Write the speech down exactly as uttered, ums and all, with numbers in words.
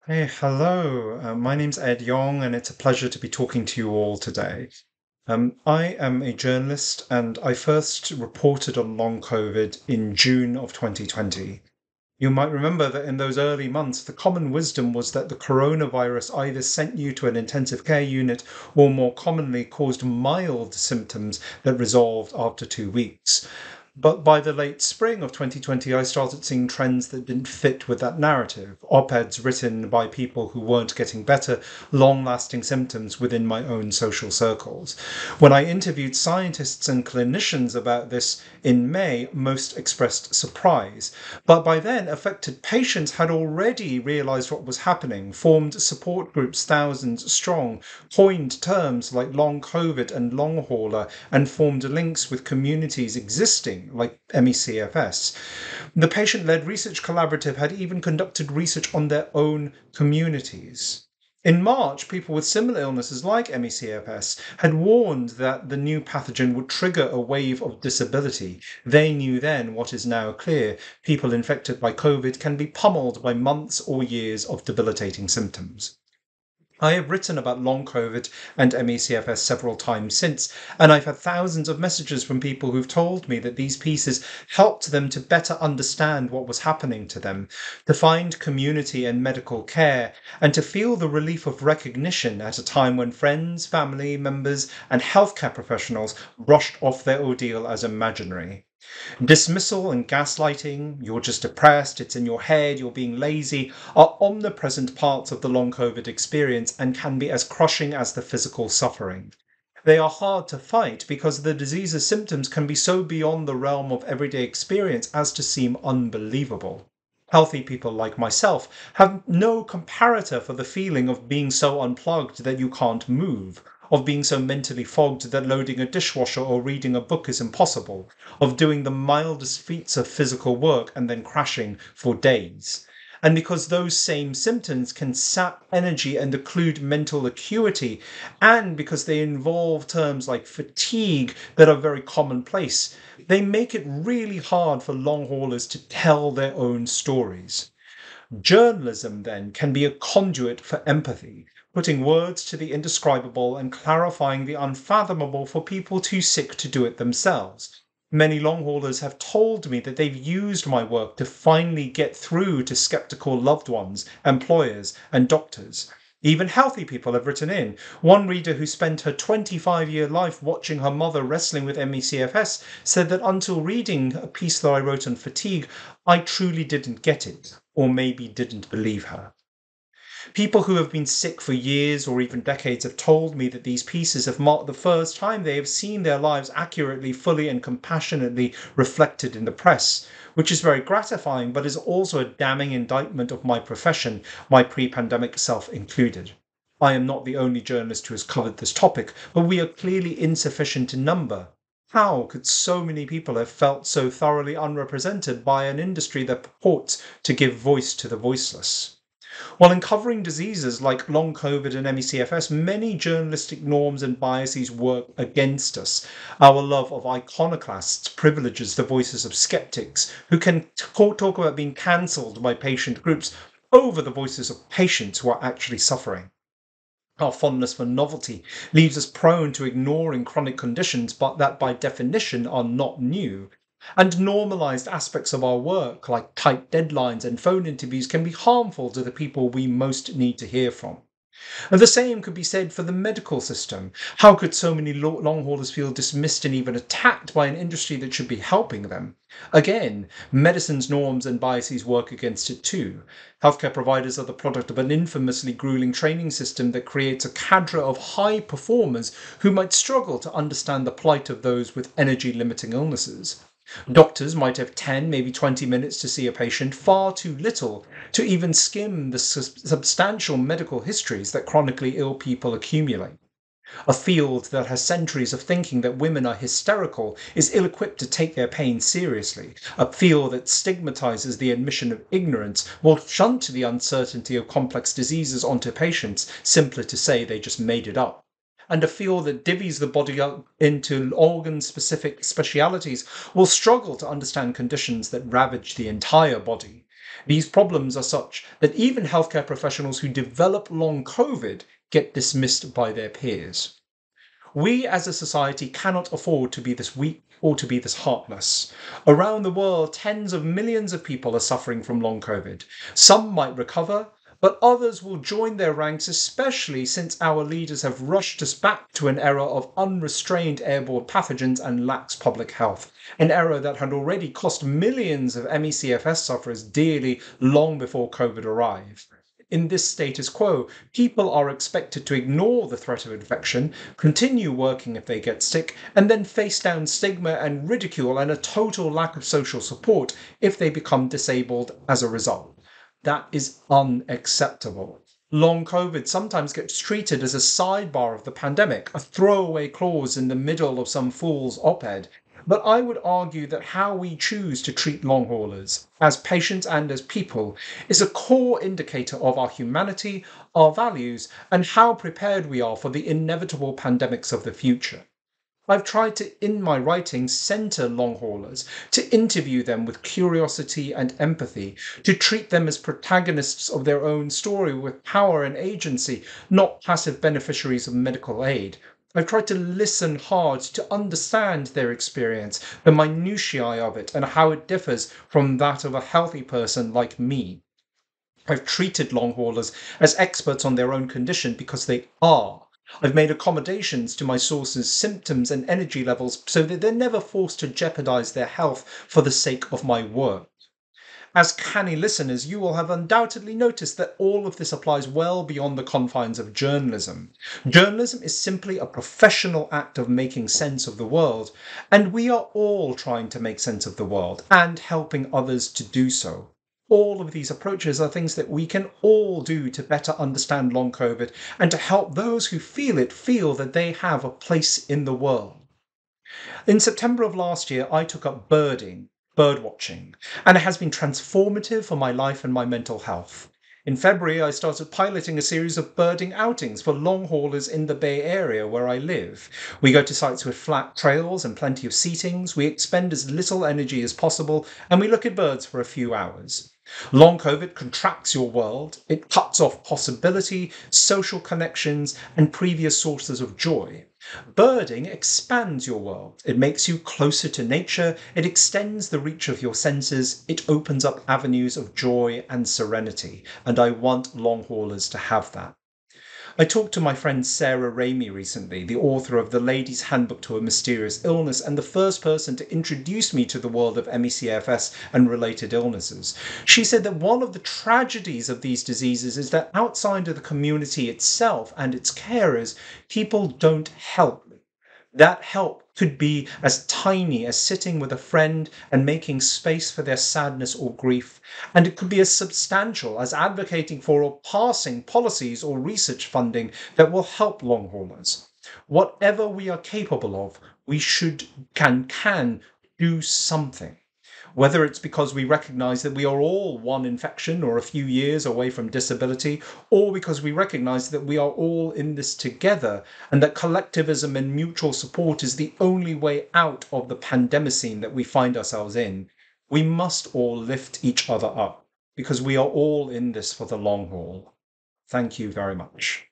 Hey, hello. Uh, my name's Ed Yong, and it's a pleasure to be talking to you all today. Um, I am a journalist, and I first reported on long COVID in June of twenty twenty. You might remember that in those early months, the common wisdom was that the coronavirus either sent you to an intensive care unit or more commonly caused mild symptoms that resolved after two weeks. But by the late spring of twenty twenty, I started seeing trends that didn't fit with that narrative. Op-eds written by people who weren't getting better, long-lasting symptoms within my own social circles. When I interviewed scientists and clinicians about this in May, most expressed surprise. But by then, affected patients had already realized what was happening, formed support groups thousands strong, coined terms like long COVID and long hauler, and formed links with communities existing like M E C F S. The patient-led research collaborative had even conducted research on their own communities. In March, people with similar illnesses like M E C F S had warned that the new pathogen would trigger a wave of disability. They knew then what is now clear: people infected by COVID can be pummeled by months or years of debilitating symptoms. I have written about long COVID and M E C F S several times since, and I've had thousands of messages from people who've told me that these pieces helped them to better understand what was happening to them, to find community and medical care, and to feel the relief of recognition at a time when friends, family members, and healthcare professionals brushed off their ordeal as imaginary. Dismissal and gaslighting, you're just depressed, it's in your head, you're being lazy, are omnipresent parts of the long COVID experience and can be as crushing as the physical suffering. They are hard to fight because the disease's symptoms can be so beyond the realm of everyday experience as to seem unbelievable. Healthy people like myself have no comparator for the feeling of being so unplugged that you can't move, of being so mentally fogged that loading a dishwasher or reading a book is impossible, of doing the mildest feats of physical work and then crashing for days. And because those same symptoms can sap energy and occlude mental acuity, and because they involve terms like fatigue that are very commonplace, they make it really hard for long haulers to tell their own stories. Journalism, then, can be a conduit for empathy, putting words to the indescribable and clarifying the unfathomable for people too sick to do it themselves. Many long haulers have told me that they've used my work to finally get through to skeptical loved ones, employers, and doctors. Even healthy people have written in. One reader who spent her twenty-five year life watching her mother wrestling with M E C F S said that until reading a piece that I wrote on fatigue, I truly didn't get it, or maybe didn't believe her. People who have been sick for years or even decades have told me that these pieces have marked the first time they have seen their lives accurately, fully, and compassionately reflected in the press, which is very gratifying, but is also a damning indictment of my profession, my pre-pandemic self included. I am not the only journalist who has covered this topic, but we are clearly insufficient in number. How could so many people have felt so thoroughly unrepresented by an industry that purports to give voice to the voiceless? While in covering diseases like long COVID and M E C F S, many journalistic norms and biases work against us. Our love of iconoclasts privileges the voices of skeptics who can talk about being cancelled by patient groups over the voices of patients who are actually suffering. Our fondness for novelty leaves us prone to ignoring chronic conditions, but that by definition are not new. And normalized aspects of our work, like tight deadlines and phone interviews, can be harmful to the people we most need to hear from. And the same could be said for the medical system. How could so many long haulers feel dismissed and even attacked by an industry that should be helping them? Again, medicine's norms and biases work against it too. Healthcare providers are the product of an infamously grueling training system that creates a cadre of high performers who might struggle to understand the plight of those with energy limiting illnesses. Doctors might have ten, maybe twenty minutes to see a patient, far too little to even skim the substantial medical histories that chronically ill people accumulate. A field that has centuries of thinking that women are hysterical is ill-equipped to take their pain seriously. A field that stigmatizes the admission of ignorance will shunt the uncertainty of complex diseases onto patients, simpler to say they just made it up. And a field that divvies the body up into organ-specific specialities will struggle to understand conditions that ravage the entire body. These problems are such that even healthcare professionals who develop long COVID get dismissed by their peers. We as a society cannot afford to be this weak or to be this heartless. Around the world, tens of millions of people are suffering from long COVID. Some might recover, but others will join their ranks, especially since our leaders have rushed us back to an era of unrestrained airborne pathogens and lax public health, an era that had already cost millions of M E C F S sufferers dearly long before COVID arrived. In this status quo, people are expected to ignore the threat of infection, continue working if they get sick, and then face down stigma and ridicule and a total lack of social support if they become disabled as a result. That is unacceptable. Long COVID sometimes gets treated as a sidebar of the pandemic, a throwaway clause in the middle of some fool's op-ed. But I would argue that how we choose to treat long haulers, as patients and as people, is a core indicator of our humanity, our values, and how prepared we are for the inevitable pandemics of the future. I've tried to, in my writing, centre long haulers, to interview them with curiosity and empathy, to treat them as protagonists of their own story with power and agency, not passive beneficiaries of medical aid. I've tried to listen hard to understand their experience, the minutiae of it, and how it differs from that of a healthy person like me. I've treated long haulers as experts on their own condition because they are. I've made accommodations to my sources' symptoms and energy levels so that they're never forced to jeopardize their health for the sake of my work. As canny listeners, you will have undoubtedly noticed that all of this applies well beyond the confines of journalism. Journalism is simply a professional act of making sense of the world, and we are all trying to make sense of the world and helping others to do so. All of these approaches are things that we can all do to better understand long COVID and to help those who feel it feel that they have a place in the world. In September of last year, I took up birding, bird watching, and it has been transformative for my life and my mental health. In February, I started piloting a series of birding outings for long haulers in the Bay Area where I live. We go to sites with flat trails and plenty of seatings, we expend as little energy as possible, and we look at birds for a few hours. Long COVID contracts your world. It cuts off possibility, social connections, and previous sources of joy. Birding expands your world. It makes you closer to nature. It extends the reach of your senses. It opens up avenues of joy and serenity. And I want long haulers to have that. I talked to my friend Sarah Ramey recently, the author of The Lady's Handbook to a Mysterious Illness and the first person to introduce me to the world of M E C F S and related illnesses. She said that one of the tragedies of these diseases is that outside of the community itself and its carers, people don't help. That help could be as tiny as sitting with a friend and making space for their sadness or grief, and it could be as substantial as advocating for or passing policies or research funding that will help long haulers. Whatever we are capable of, we should can can do something. Whether it's because we recognise that we are all one infection or a few years away from disability, or because we recognise that we are all in this together and that collectivism and mutual support is the only way out of the pandemicine that we find ourselves in, we must all lift each other up because we are all in this for the long haul. Thank you very much.